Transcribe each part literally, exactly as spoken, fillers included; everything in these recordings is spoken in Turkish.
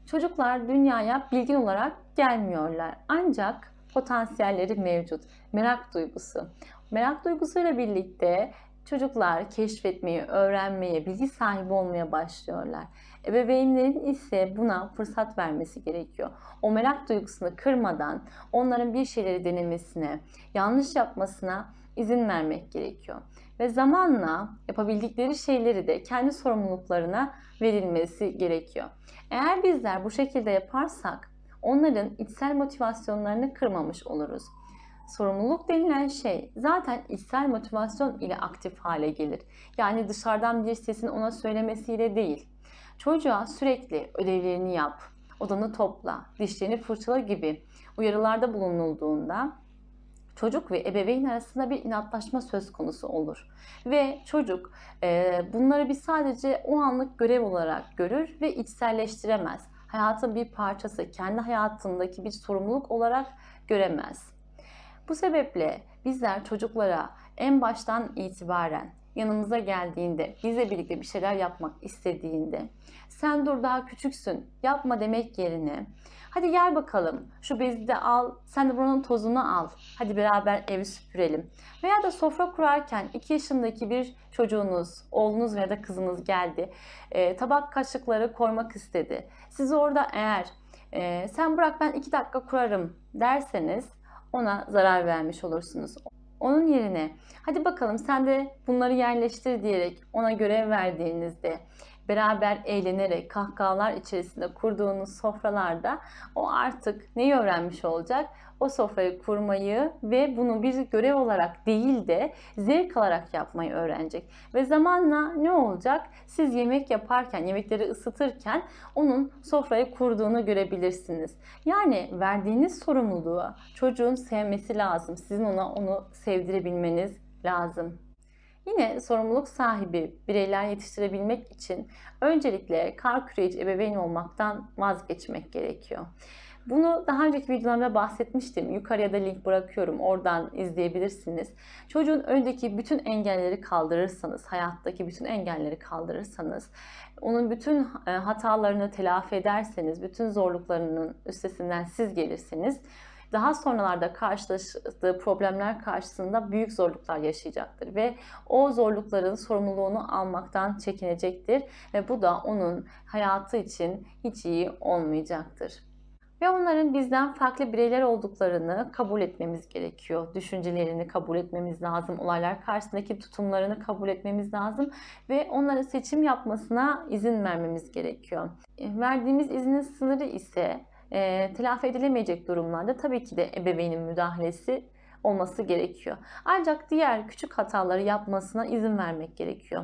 Çocuklar dünyaya bilgin olarak gelmiyorlar. Ancak potansiyelleri mevcut. Merak duygusu. Merak duygusuyla birlikte çocuklar keşfetmeye, öğrenmeye, bilgi sahibi olmaya başlıyorlar. Ebeveynlerin ise buna fırsat vermesi gerekiyor. O merak duygusunu kırmadan onların bir şeyleri denemesine, yanlış yapmasına izin vermek gerekiyor. Ve zamanla yapabildikleri şeyleri de kendi sorumluluklarına verilmesi gerekiyor. Eğer bizler bu şekilde yaparsak onların içsel motivasyonlarını kırmamış oluruz. Sorumluluk denilen şey zaten içsel motivasyon ile aktif hale gelir. Yani dışarıdan bir sesin ona söylemesiyle değil. Çocuğa sürekli ödevlerini yap, odanı topla, dişlerini fırçala gibi uyarılarda bulunulduğunda çocuk ve ebeveyn arasında bir inatlaşma söz konusu olur. Ve çocuk e, bunları bir sadece o anlık görev olarak görür ve içselleştiremez. Hayatın bir parçası, kendi hayatındaki bir sorumluluk olarak göremez. Bu sebeple bizler çocuklara en baştan itibaren yanımıza geldiğinde, bizle birlikte bir şeyler yapmak istediğinde, sen dur daha küçüksün, yapma demek yerine, hadi gel bakalım şu bezi de al, sen de buranın tozunu al, hadi beraber evi süpürelim. Veya da sofra kurarken iki yaşındaki bir çocuğunuz, oğlunuz veya da kızınız geldi, e, tabak kaşıkları koymak istedi. Siz orada eğer e, sen bırak ben iki dakika kurarım derseniz, ona zarar vermiş olursunuz. Onun yerine hadi bakalım sen de bunları yerleştir diyerek ona görev verdiğinizde, beraber eğlenerek kahkahalar içerisinde kurduğunuz sofralarda o artık neyi öğrenmiş olacak? O sofrayı kurmayı ve bunu bir görev olarak değil de zevk alarak yapmayı öğrenecek. Ve zamanla ne olacak? Siz yemek yaparken, yemekleri ısıtırken onun sofrayı kurduğunu görebilirsiniz. Yani verdiğiniz sorumluluğu çocuğun sevmesi lazım. Sizin ona onu sevdirebilmeniz lazım. Yine sorumluluk sahibi bireyler yetiştirebilmek için öncelikle kar küreyici ebeveyn olmaktan vazgeçmek gerekiyor. Bunu daha önceki videolarımda bahsetmiştim. Yukarıya da link bırakıyorum. Oradan izleyebilirsiniz. Çocuğun öndeki bütün engelleri kaldırırsanız, hayattaki bütün engelleri kaldırırsanız, onun bütün hatalarını telafi ederseniz, bütün zorluklarının üstesinden siz gelirseniz, daha sonralarda karşılaştığı problemler karşısında büyük zorluklar yaşayacaktır ve o zorlukların sorumluluğunu almaktan çekinecektir ve bu da onun hayatı için hiç iyi olmayacaktır. Ve onların bizden farklı bireyler olduklarını kabul etmemiz gerekiyor. Düşüncelerini kabul etmemiz lazım. Olaylar karşısındaki tutumlarını kabul etmemiz lazım. Ve onlara seçim yapmasına izin vermemiz gerekiyor. Verdiğimiz iznin sınırı ise e, telafi edilemeyecek durumlarda tabii ki de ebeveynin müdahalesi olması gerekiyor. Ancak diğer küçük hataları yapmasına izin vermek gerekiyor.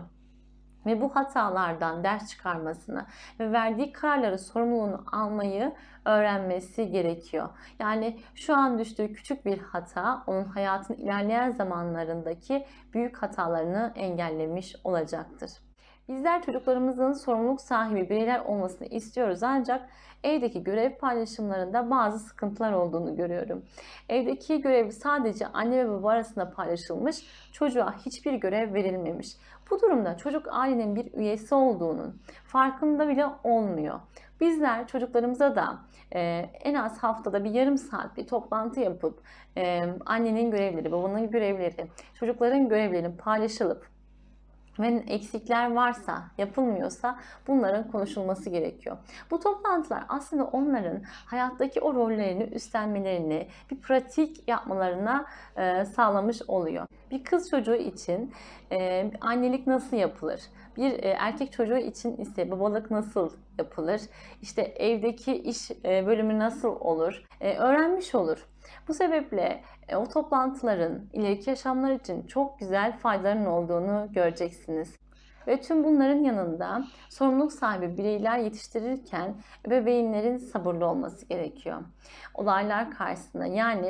Ve bu hatalardan ders çıkarmasını ve verdiği kararları sorumluluğunu almayı öğrenmesi gerekiyor. Yani şu an düştüğü küçük bir hata onun hayatın ilerleyen zamanlarındaki büyük hatalarını engellemiş olacaktır. Bizler çocuklarımızın sorumluluk sahibi bireyler olmasını istiyoruz ancak evdeki görev paylaşımlarında bazı sıkıntılar olduğunu görüyorum. Evdeki görev sadece anne ve baba arasında paylaşılmış, çocuğa hiçbir görev verilmemiş. Bu durumda çocuk ailenin bir üyesi olduğunun farkında bile olmuyor. Bizler çocuklarımıza da e, en az haftada bir yarım saat bir toplantı yapıp e, annenin görevleri, babanın görevleri, çocukların görevlerinin paylaşılıp ve eksikler varsa, yapılmıyorsa bunların konuşulması gerekiyor. Bu toplantılar aslında onların hayattaki o rollerini üstlenmelerini, bir pratik yapmalarına e, sağlamış oluyor. Bir kız çocuğu için e, annelik nasıl yapılır? Bir e, erkek çocuğu için ise babalık nasıl yapılır? İşte evdeki iş e, bölümü nasıl olur? E, öğrenmiş olur. Bu sebeple e, o toplantıların ileriki yaşamlar için çok güzel faydaların olduğunu göreceksiniz. Ve tüm bunların yanında sorumluluk sahibi bireyler yetiştirirken ebeveynlerin sabırlı olması gerekiyor. Olaylar karşısında yani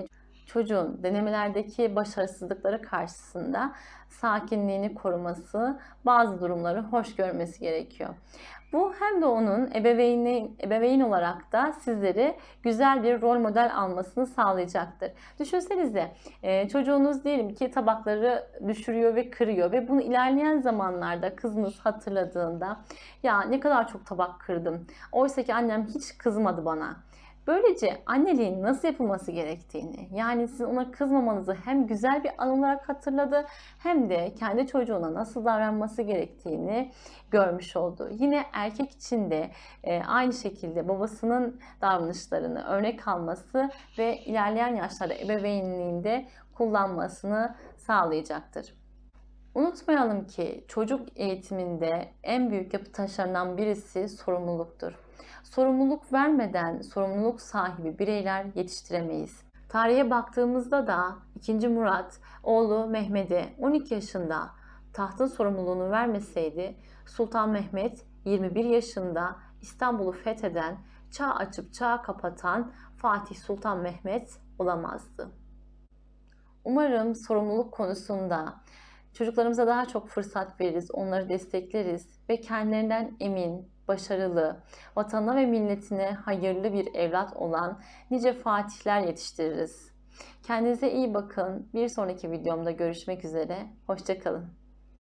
çocuğun denemelerdeki başarısızlıkları karşısında sakinliğini koruması, bazı durumları hoş görmesi gerekiyor. Bu hem de onun ebeveyni, ebeveyn olarak da sizleri güzel bir rol model almasını sağlayacaktır. Düşünsenize çocuğunuz diyelim ki tabakları düşürüyor ve kırıyor ve bunu ilerleyen zamanlarda kızınız hatırladığında ya ne kadar çok tabak kırdım. Oysa ki annem hiç kızmadı bana. Böylece anneliğin nasıl yapılması gerektiğini, yani sizin ona kızmamanızı hem güzel bir an olarak hatırladı hem de kendi çocuğuna nasıl davranması gerektiğini görmüş oldu. Yine erkek için de e, aynı şekilde babasının davranışlarını örnek alması ve ilerleyen yaşlarda ebeveynliğinde kullanmasını sağlayacaktır. Unutmayalım ki çocuk eğitiminde en büyük yapı taşlarından birisi sorumluluktur. Sorumluluk vermeden sorumluluk sahibi bireyler yetiştiremeyiz. Tarihe baktığımızda da ikinci. Murat oğlu Mehmet'e on iki yaşında tahtın sorumluluğunu vermeseydi Sultan Mehmet yirmi bir yaşında İstanbul'u fetheden, çağ açıp çağ kapatan Fatih Sultan Mehmet olamazdı. Umarım sorumluluk konusunda çocuklarımıza daha çok fırsat veririz, onları destekleriz ve kendilerinden emin, başarılı, vatanına ve milletine hayırlı bir evlat olan nice fatihler yetiştiririz. Kendinize iyi bakın. Bir sonraki videomda görüşmek üzere. Hoşça kalın.